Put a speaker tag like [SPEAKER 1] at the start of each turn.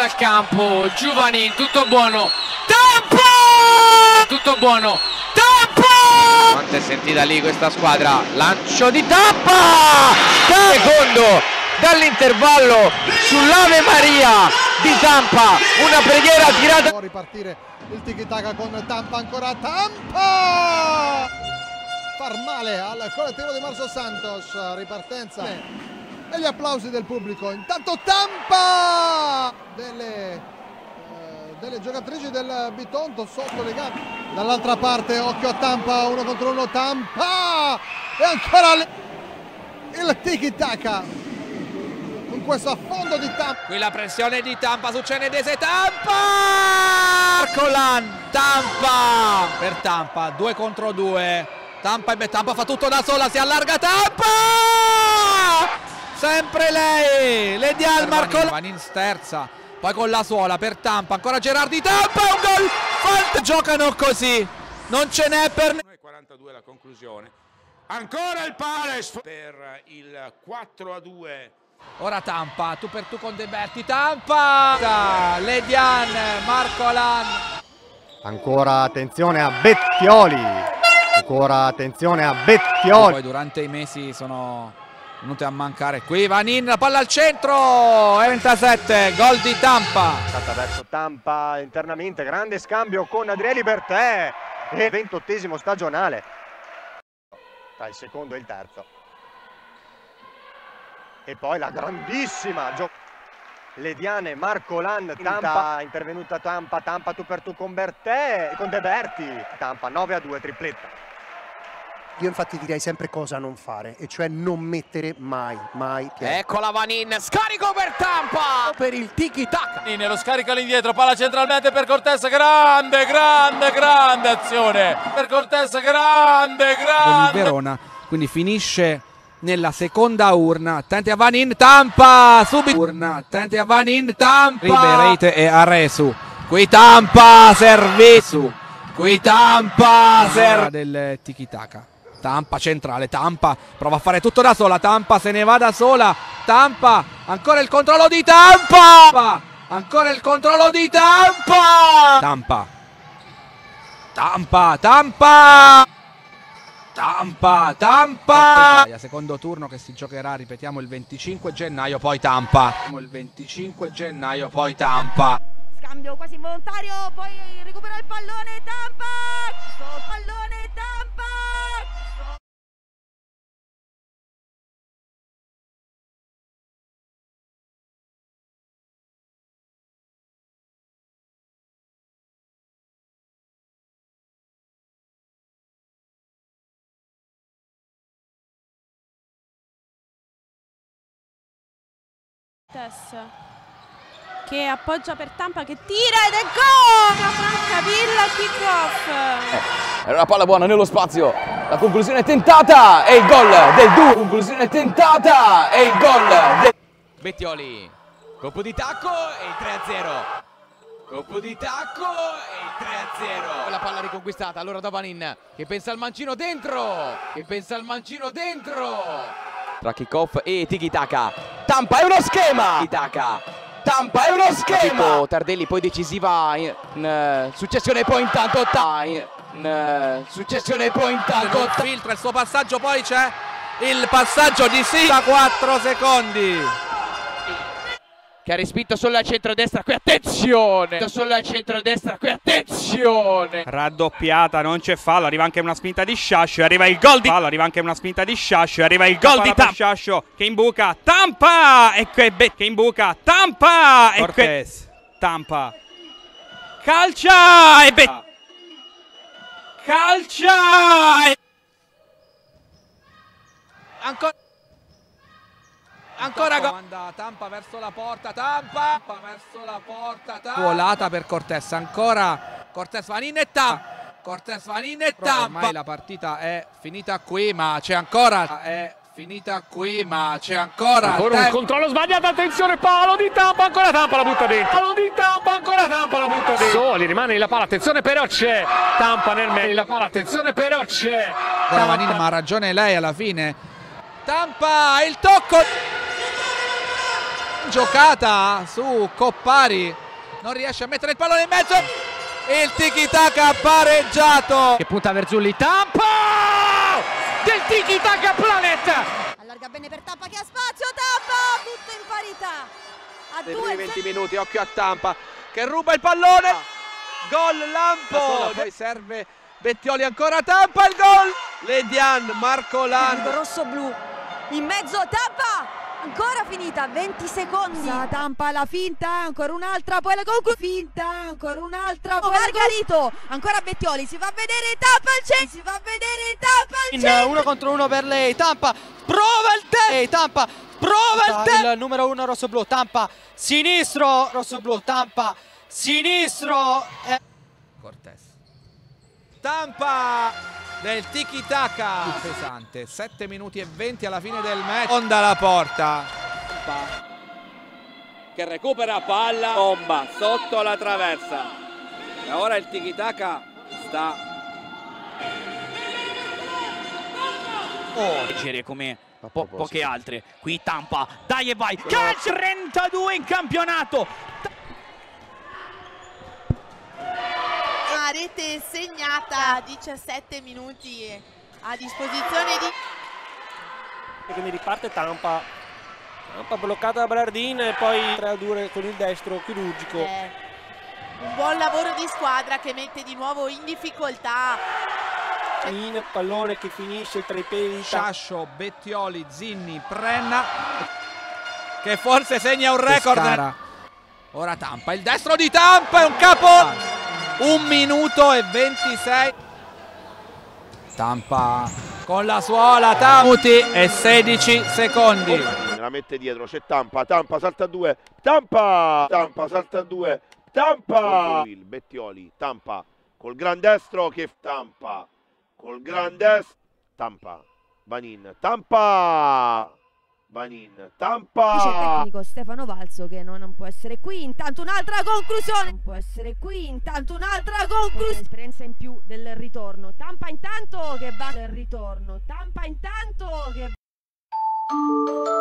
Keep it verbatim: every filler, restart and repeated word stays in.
[SPEAKER 1] dal campo, Giovanni, tutto buono, Tampa! Tutto buono, Tampa!
[SPEAKER 2] Quanto è sentita lì questa squadra, lancio di Tampa! Secondo dall'intervallo sull'Ave Maria di Tampa, una preghiera tirata.
[SPEAKER 3] Può ripartire il tiki-taka con Tampa, ancora Tampa! Far male al collettivo di Marcio Santos, ripartenza e gli applausi del pubblico. Intanto Tampa delle, eh, delle giocatrici del Bitonto sotto le gambe. Dall'altra parte occhio a Tampa, uno contro uno, Tampa e ancora le... il tiki-taka con questo affondo di Tampa.
[SPEAKER 2] Qui la pressione di Tampa su Cenedese, Tampa! Marcolan, Tampa per Tampa, due contro due. Tampa, e Tampa fa tutto da sola, si allarga Tampa! Sempre lei, Lady Almar con Vanin sterza, poi con la suola per Tampa, ancora Gerardi, Tampa, un gol! Falt giocano così, non ce n'è per...
[SPEAKER 4] quarantadue la conclusione, ancora il Palace per il quattro a due.
[SPEAKER 2] Ora Tampa, tu per tu con De Berti, Tampa! Ledian, Marcolan.
[SPEAKER 5] Ancora attenzione a Bettioli. Ancora attenzione a Bettioli.
[SPEAKER 2] Poi durante i mesi sono venute a mancare qui Vanin, la palla al centro, trentasette, gol di Tampa.
[SPEAKER 5] Stata verso Tampa internamente, grande scambio con Adrieli Bertè e ventottesimo stagionale tra il secondo e il terzo. E poi la grandissima gioco Lediane, Marcolan, Tampa, intervenuta Tampa, Tampa tu per tu con Bertè, con De Berti, Tampa nove a due, tripletta.
[SPEAKER 6] Io infatti direi sempre cosa non fare, e cioè non mettere mai, mai piede.
[SPEAKER 2] Eccola Vanin, scarico per Tampa! Per il tiki-taka.
[SPEAKER 7] Lo scarica all'indietro, palla centralmente per Cortés, grande, grande, grande azione. Per Cortés, grande, grande.
[SPEAKER 2] Con il Verona, quindi finisce nella seconda urna, attenti a Vanin, Tampa, subito urna, attenti a Vanin, Tampa, Riberate e Aresu, qui Tampa, servizio, qui Tampa, serve del tiki-taka, Tampa centrale, Tampa prova a fare tutto da sola, Tampa se ne va da sola, Tampa, ancora il controllo di Tampa, ancora il controllo di Tampa, Tampa, Tampa, Tampa, Tampa, Tampa! Secondo turno che si giocherà, ripetiamo, il venticinque gennaio, poi Tampa. Il venticinque gennaio, poi Tampa.
[SPEAKER 8] Scambio quasi involontario, poi recupera il pallone, Tampa! Pallone, Tampa!
[SPEAKER 9] Che appoggia per Tampa, che tira ed è gol! Francavilla, kick-off.
[SPEAKER 10] Eh, era una palla buona nello spazio, la conclusione tentata e il gol del due. Conclusione tentata e il gol del...
[SPEAKER 2] Bettioli, colpo di tacco e il tre a zero. Colpo di tacco e il tre a zero. La palla riconquistata, allora da Vanin, che pensa al mancino dentro, che pensa al mancino dentro.
[SPEAKER 10] Tra kick-off e tiki-taka, Tampa è uno schema! Tiki-taka, Tampa è uno schema! Capito, Tardelli poi decisiva in, in uh, successione, poi intanto ta, in, in uh, successione, poi intanto ta.
[SPEAKER 2] Filtra il suo passaggio, poi c'è il passaggio di Silva, quattro secondi.
[SPEAKER 10] Che ha respinto solo al centrodestra, qui attenzione! Solo al centrodestra, qui attenzione!
[SPEAKER 11] Raddoppiata, non c'è fallo, arriva anche una spinta di Sciascio, arriva il gol di fallo, arriva anche una spinta di Sciascio, arriva il gol di Tampa. Sciascio che imbuca, Tampa! E che, che imbuca, Tampa! E Cortés, Tampa. Calcia! E be... Calcia! E...
[SPEAKER 2] Ancora... Ancora gol. Tampa verso la porta, Tampa, Tampa verso la porta, Tampa. Volata per Cortés, ancora Cortés, Vanin e Tampa. Cortés, Vanin e Tampa. Ormai la partita è finita qui, ma c'è ancora. È finita qui, ma c'è ancora.
[SPEAKER 7] Ancora un controllo sbagliato, attenzione, palo di Tampa, ancora Tampa la butta dentro. Palo di Tampa, ancora Tampa la butta dentro. Soli, rimane la palla, attenzione però c'è. Tampa nel mezzo, la palla, attenzione però c'è.
[SPEAKER 2] Vanin, ma ha ragione lei alla fine. Tampa, il tocco. gran giocata su Coppari, non riesce a mettere il pallone in mezzo, il tiki-taka pareggiato.
[SPEAKER 1] Che punta Verzulli, Tampa del tiki-taka Planet.
[SPEAKER 8] Allarga bene per Tampa che ha spazio, Tampa, tutto in parità. A
[SPEAKER 2] Dei
[SPEAKER 8] due
[SPEAKER 2] primi venti minuti, occhio a Tampa che ruba il pallone, gol Lampo, poi serve Bettioli, ancora Tampa, il gol, Ledian, Marcolan.
[SPEAKER 8] Rosso-blu, in mezzo Tampa. Ancora finita, venti secondi. Sa Tampa la finta, ancora un'altra, poi la conclusione. Finta, ancora un'altra, poi Margarito. Ancora Bettioli, si fa vedere Tampa al centro. Si fa vedere Tampa al centro.
[SPEAKER 12] In uno contro uno per lei, Tampa prova il te. Tampa prova il te. Il numero uno rosso-blu, Tampa sinistro, rosso-blu, Tampa sinistro. Eh.
[SPEAKER 2] Cortés. Tampa del tiki-taka pesante, sette minuti e venti alla fine del match. Onda la porta.
[SPEAKER 13] Tampa che recupera palla, bomba sotto la traversa. E ora il tiki-taka sta
[SPEAKER 14] oh, serie come po poche altre. Qui Tampa, dai e vai, calcio trentadue in campionato.
[SPEAKER 15] Una rete segnata a diciassette minuti a disposizione di...
[SPEAKER 16] E quindi riparte Tampa, Tampa bloccata da Berardin e poi tre a due con il destro chirurgico.
[SPEAKER 15] Eh, un buon lavoro di squadra che mette di nuovo in difficoltà.
[SPEAKER 16] In pallone che finisce tra i piedi.
[SPEAKER 2] Sciascio, Bettioli, Zinni, Prenna che forse segna un record. Pescara. Ora Tampa, il destro di Tampa è un capo. Un minuto e ventisei. Tampa con la suola, Tamuti e sedici secondi.
[SPEAKER 17] La mette dietro, c'è Tampa, Tampa salta a due, Tampa, Tampa salta a due, Tampa. Il Bettioli, Tampa col gran destro che Tampa, col gran destro, Tampa, Banin, Tampa. Banin, Tampa.
[SPEAKER 8] Dice il tecnico Stefano Valso che non, non può essere qui, intanto un'altra conclusione. Non può essere qui, intanto un'altra conclusione. Esperienza in più del ritorno. Tampa intanto che va del ritorno. Tampa intanto che